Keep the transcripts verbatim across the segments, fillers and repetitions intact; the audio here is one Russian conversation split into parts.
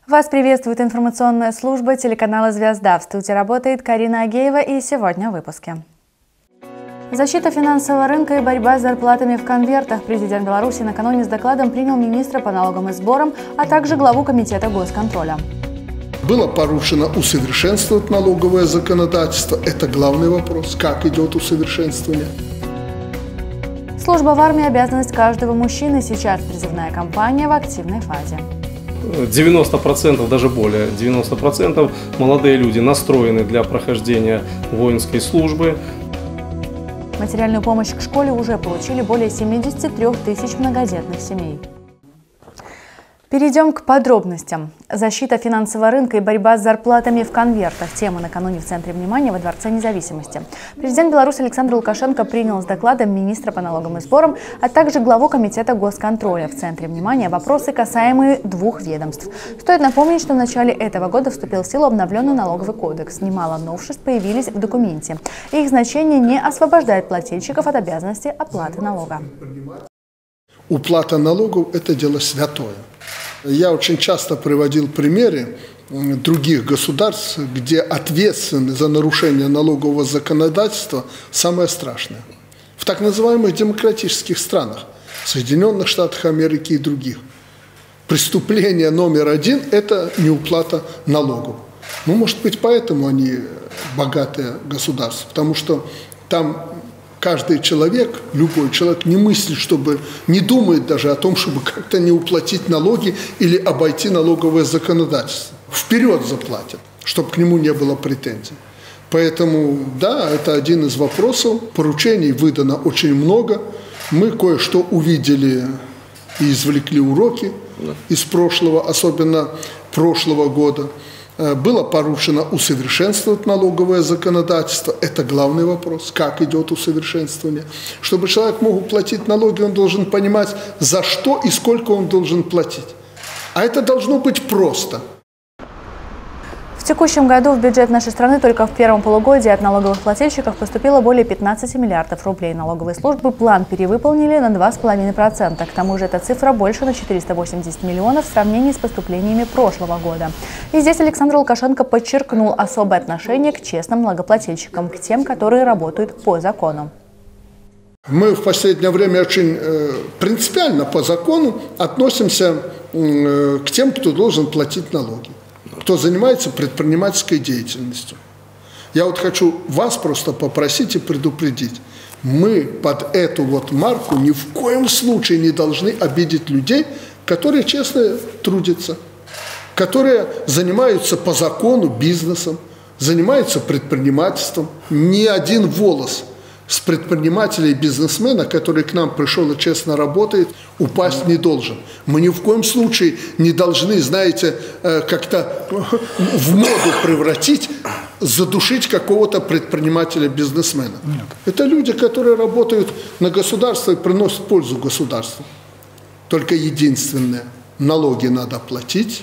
Вас приветствует информационная служба телеканала «Звезда». В студии работает Карина Агеева, и сегодня в выпуске. Защита финансового рынка и борьба с зарплатами в конвертах. Президент Беларуси накануне с докладом принял министра по налогам и сборам, а также главу комитета госконтроля. Было поручено усовершенствовать налоговое законодательство. Это главный вопрос. Как идет усовершенствование? Служба в армии – обязанность каждого мужчины. Сейчас призывная кампания в активной фазе. девяносто процентов, даже более девяноста процентов молодые люди настроены для прохождения воинской службы. Материальную помощь к школе уже получили более семидесяти трёх тысяч многодетных семей. Перейдем к подробностям. Защита финансового рынка и борьба с зарплатами в конвертах. Тема накануне в центре внимания во Дворце независимости. Президент Беларуси Александр Лукашенко принял с докладом министра по налогам и сборам, а также главу комитета госконтроля. В центре внимания вопросы, касаемые двух ведомств. Стоит напомнить, что в начале этого года вступил в силу обновленный налоговый кодекс. Немало новшеств появились в документе. Их значение не освобождает плательщиков от обязанности оплаты налога. Уплата налогов – это дело святое. Я очень часто приводил примеры других государств, где ответственность за нарушение налогового законодательства самое страшное. В так называемых демократических странах, Соединенных Штатах Америки и других. Преступление номер один – это неуплата налогов. Ну, может быть, поэтому они богатые государства, потому что там каждый человек, любой человек не мыслит, чтобы, не думает даже о том, чтобы как-то не уплатить налоги или обойти налоговое законодательство. Вперед заплатят, чтобы к нему не было претензий. Поэтому, да, это один из вопросов. Поручений выдано очень много. Мы кое-что увидели и извлекли уроки из прошлого, особенно прошлого года. Было поручено усовершенствовать налоговое законодательство. Это главный вопрос. Как идет усовершенствование? Чтобы человек мог уплатить налоги, он должен понимать, за что и сколько он должен платить. А это должно быть просто. В текущем году в бюджет нашей страны только в первом полугодии от налоговых плательщиков поступило более пятнадцати миллиардов рублей. Налоговые службы план перевыполнили на два с половиной процента. К тому же эта цифра больше на четыреста восемьдесят миллионов в сравнении с поступлениями прошлого года. И здесь Александр Лукашенко подчеркнул особое отношение к честным налогоплательщикам, к тем, которые работают по закону. Мы в последнее время очень э, принципиально по закону относимся э, к тем, кто должен платить налоги, кто занимается предпринимательской деятельностью. Я вот хочу вас просто попросить и предупредить. Мы под эту вот марку ни в коем случае не должны обидеть людей, которые честно трудятся, которые занимаются по закону бизнесом, занимаются предпринимательством. Ни один волос с предпринимателя и бизнесмена, который к нам пришел и честно работает, упасть не должен. Мы ни в коем случае не должны, знаете, как-то в моду превратить, задушить какого-то предпринимателя-бизнесмена. Это люди, которые работают на государство и приносят пользу государству. Только единственное, налоги надо платить,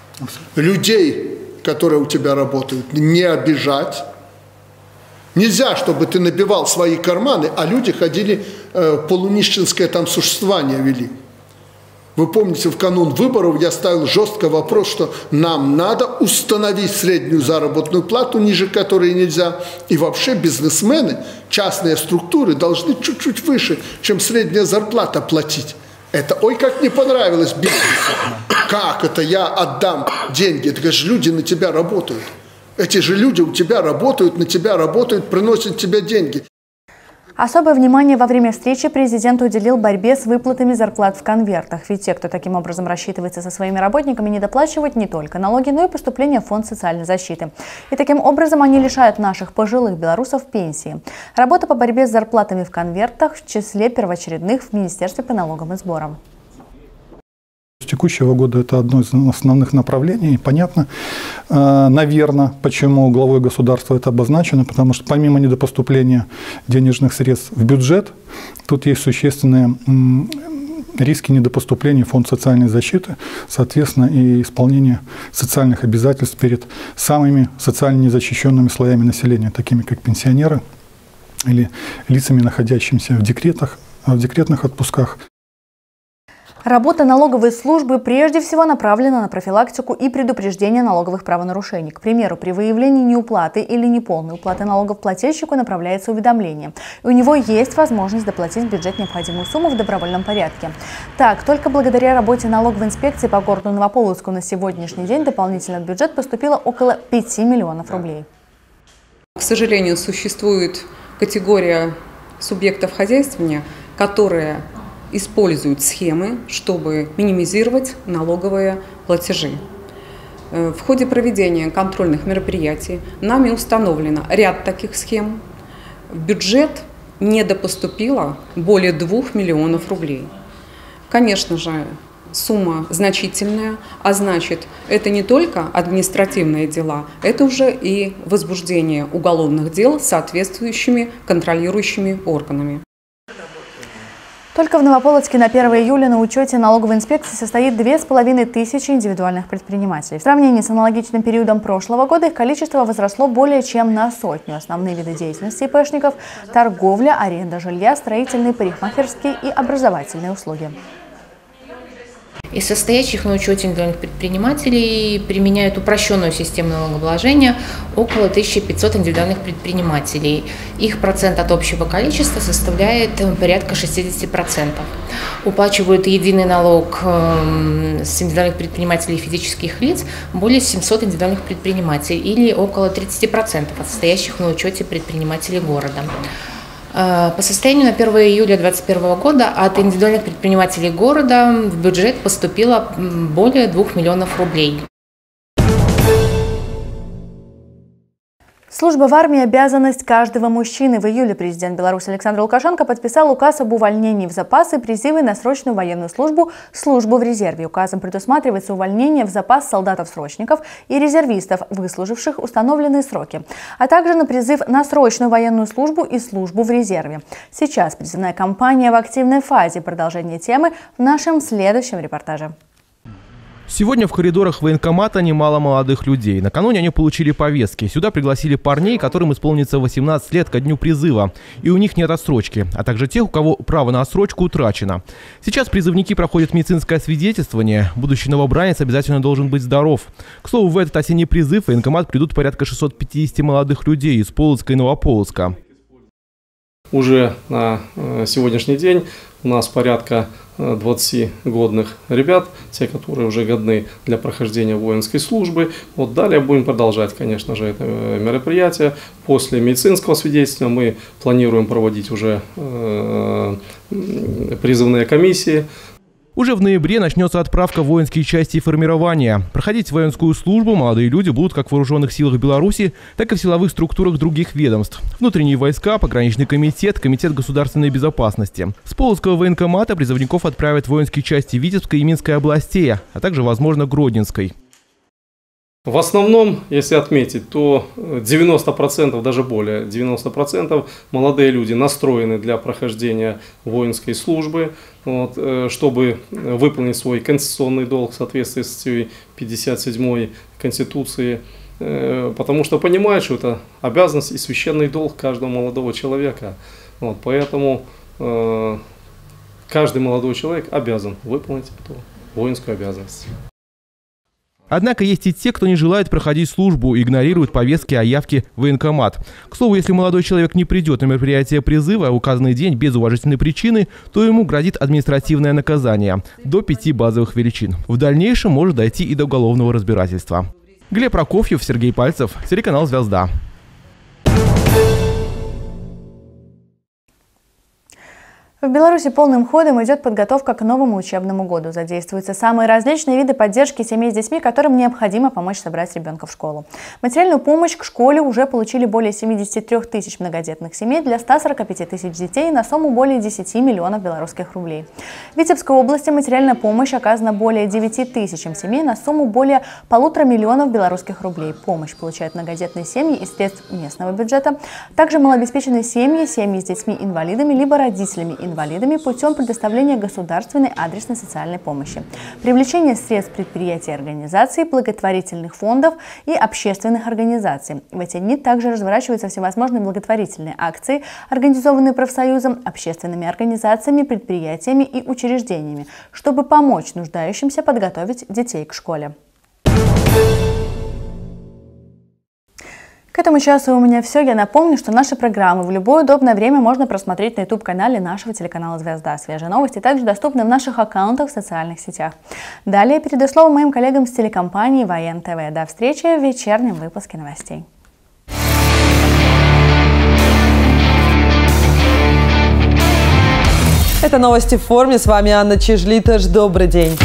людей, которые у тебя работают, не обижать. Нельзя, чтобы ты набивал свои карманы, а люди ходили, э, полунищенское там существование вели. Вы помните, в канун выборов я ставил жестко вопрос, что нам надо установить среднюю заработную плату, ниже которой нельзя. И вообще бизнесмены, частные структуры должны чуть-чуть выше, чем средняя зарплата платить. Это, ой, как не понравилось бизнесу. Как это я отдам деньги? Это же люди на тебя работают. Эти же люди у тебя работают, на тебя работают, приносят тебе деньги. Особое внимание во время встречи президент уделил борьбе с выплатами зарплат в конвертах. Ведь те, кто таким образом рассчитывается со своими работниками, не доплачивают не только налоги, но и поступления в фонд социальной защиты. И таким образом они лишают наших пожилых белорусов пенсии. Работа по борьбе с зарплатами в конвертах в числе первоочередных в Министерстве по налогам и сборам. С текущего года это одно из основных направлений. Понятно, наверное, почему главой государства это обозначено, потому что помимо недопоступления денежных средств в бюджет, тут есть существенные риски недопоступления в фонд социальной защиты, соответственно, и исполнение социальных обязательств перед самыми социально незащищенными слоями населения, такими как пенсионеры или лицами, находящимися в декретах, в декретных отпусках. Работа налоговой службы прежде всего направлена на профилактику и предупреждение налоговых правонарушений. К примеру, при выявлении неуплаты или неполной уплаты налогов плательщику направляется уведомление. И у него есть возможность доплатить в бюджет необходимую сумму в добровольном порядке. Так, только благодаря работе налоговой инспекции по городу Новополоцку на сегодняшний день дополнительно в бюджет поступило около пяти миллионов рублей. К сожалению, существует категория субъектов хозяйствования, которые используют схемы, чтобы минимизировать налоговые платежи. В ходе проведения контрольных мероприятий нами установлено ряд таких схем. В бюджет недопоступило более двух миллионов рублей. Конечно же, сумма значительная, а значит, это не только административные дела, это уже и возбуждение уголовных дел соответствующими контролирующими органами. Только в Новополоцке на первое июля на учете налоговой инспекции состоит две с половиной тысячи индивидуальных предпринимателей. В сравнении с аналогичным периодом прошлого года их количество возросло более чем на сотню. Основные виды деятельности ИПшников – торговля, аренда жилья, строительные, парикмахерские и образовательные услуги. Из состоящих на учете индивидуальных предпринимателей применяют упрощенную систему налогообложения около тысячи пятисот индивидуальных предпринимателей. Их процент от общего количества составляет порядка шестидесяти процентов. Уплачивают единый налог с индивидуальных предпринимателей и физических лиц более семисот индивидуальных предпринимателей или около тридцати процентов от состоящих на учете предпринимателей города. По состоянию на первое июля две тысячи двадцать первого года от индивидуальных предпринимателей города в бюджет поступило более двух миллионов рублей. Служба в армии – обязанность каждого мужчины. В июле президент Беларуси Александр Лукашенко подписал указ об увольнении в запас и призыве на срочную военную службу, службу в резерве. Указом предусматривается увольнение в запас солдатов-срочников и резервистов, выслуживших установленные сроки, а также на призыв на срочную военную службу и службу в резерве. Сейчас призывная кампания в активной фазе. Продолжение темы в нашем следующем репортаже. Сегодня в коридорах военкомата немало молодых людей. Накануне они получили повестки. Сюда пригласили парней, которым исполнится восемнадцать лет ко дню призыва. И у них нет отсрочки, а также тех, у кого право на отсрочку утрачено. Сейчас призывники проходят медицинское освидетельствование. Будущий новобранец обязательно должен быть здоров. К слову, в этот осенний призыв в военкомат придут порядка шестисот пятидесяти молодых людей из Полоцка и Новополоцка. Уже на сегодняшний день у нас порядка двадцати годных ребят, те, которые уже годны для прохождения воинской службы. Вот далее будем продолжать, конечно же, это мероприятие. После медицинского свидетельства мы планируем проводить уже э, призывные комиссии. Уже в ноябре начнется отправка в воинские части и формирования. Проходить воинскую службу молодые люди будут как в вооруженных силах Беларуси, так и в силовых структурах других ведомств. Внутренние войска, пограничный комитет, комитет государственной безопасности. С Полоцкого военкомата призывников отправят в воинские части Витебской и Минской областей, а также, возможно, Гродненской. В основном, если отметить, то девяносто процентов, даже более девяноста процентов молодые люди настроены для прохождения воинской службы, вот, чтобы выполнить свой конституционный долг в соответствии с пятьдесят седьмой Конституцией, потому что понимают, что это обязанность и священный долг каждого молодого человека. Вот, поэтому э, каждый молодой человек обязан выполнить эту воинскую обязанность. Однако есть и те, кто не желает проходить службу и игнорирует повестки о явке в военкомат. К слову, если молодой человек не придет на мероприятие призыва в указанный день без уважительной причины, то ему грозит административное наказание до пяти базовых величин. В дальнейшем может дойти и до уголовного разбирательства. Глеб Прокофьев, Сергей Пальцев, телеканал «Звезда». В Беларуси полным ходом идет подготовка к новому учебному году. Задействуются самые различные виды поддержки семей с детьми, которым необходимо помочь собрать ребенка в школу. Материальную помощь к школе уже получили более семидесяти трёх тысяч многодетных семей для ста сорока пяти тысяч детей на сумму более десяти миллионов белорусских рублей. В Витебской области материальная помощь оказана более девяти тысячам семей на сумму более полутора миллионов белорусских рублей. Помощь получают многодетные семьи из средств местного бюджета, также малообеспеченные семьи, семьи с детьми-инвалидами либо родителями-инвалидами. инвалидами путем предоставления государственной адресной социальной помощи, привлечения средств предприятий и организаций, благотворительных фондов и общественных организаций. В эти дни также разворачиваются всевозможные благотворительные акции, организованные профсоюзом, общественными организациями, предприятиями и учреждениями, чтобы помочь нуждающимся подготовить детей к школе. К этому часу у меня все. Я напомню, что наши программы в любое удобное время можно просмотреть на ютуб-канале нашего телеканала «Звезда». Свежие новости также доступны в наших аккаунтах в социальных сетях. Далее передаю слово моим коллегам с телекомпании Воен ТВ. До встречи в вечернем выпуске новостей. Это новости в форме. С вами Анна Чижлиташ. Добрый день.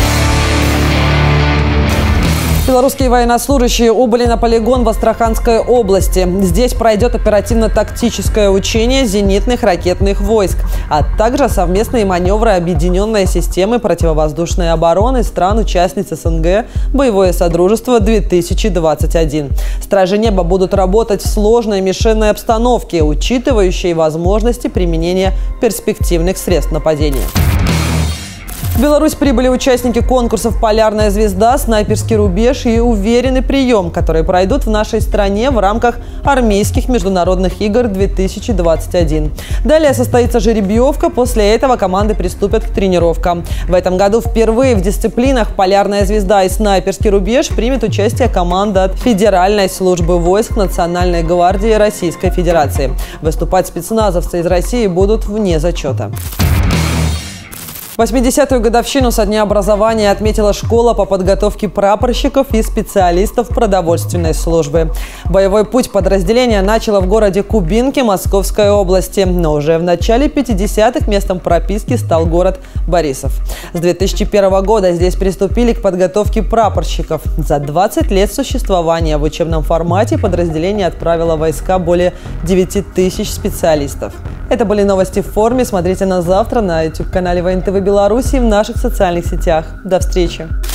Белорусские военнослужащие убыли на полигон в Астраханской области. Здесь пройдет оперативно-тактическое учение зенитных ракетных войск, а также совместные маневры объединенной системы противовоздушной обороны стран-участниц СНГ «Боевое содружество-две тысячи двадцать один». Стражи неба будут работать в сложной мишенной обстановке, учитывающей возможности применения перспективных средств нападения. В Беларусь прибыли участники конкурсов «Полярная звезда», «Снайперский рубеж» и «Уверенный прием», которые пройдут в нашей стране в рамках армейских международных игр две тысячи двадцать один. Далее состоится жеребьевка, после этого команды приступят к тренировкам. В этом году впервые в дисциплинах «Полярная звезда» и «Снайперский рубеж» примет участие команда от Федеральной службы войск Национальной гвардии Российской Федерации. Выступать спецназовцы из России будут вне зачета. восьмидесятую годовщину со дня образования отметила школа по подготовке прапорщиков и специалистов продовольственной службы. Боевой путь подразделения начало в городе Кубинки Московской области, но уже в начале пятидесятых местом прописки стал город Борисов. С две тысячи первого года здесь приступили к подготовке прапорщиков. За двадцать лет существования в учебном формате подразделение отправило в войска более девяти тысяч специалистов. Это были новости в форме. Смотрите нас завтра на ютуб-канале Воен ТВ Беларуси и в наших социальных сетях. До встречи!